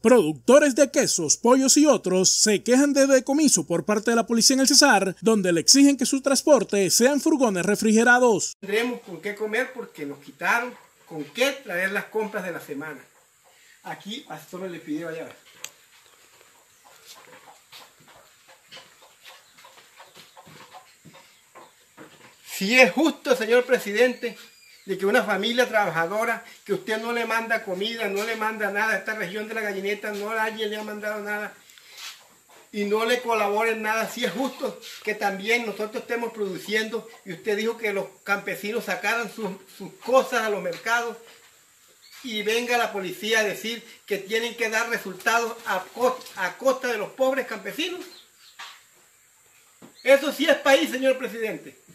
Productores de quesos, pollos y otros se quejan de decomiso por parte de la policía en el Cesar, donde le exigen que su transporte sean furgones refrigerados. Tendremos con qué comer porque nos quitaron con qué traer las compras de la semana. Aquí a solo le pidió allá. Si es justo, señor presidente, de que una familia trabajadora, que usted no le manda comida, no le manda nada a esta región de la Gallineta, nadie le ha mandado nada y no le colabora en nada, si es justo que también nosotros estemos produciendo y usted dijo que los campesinos sacaran sus cosas a los mercados y venga la policía a decir que tienen que dar resultados a costa de los pobres campesinos. Eso sí es país, señor presidente.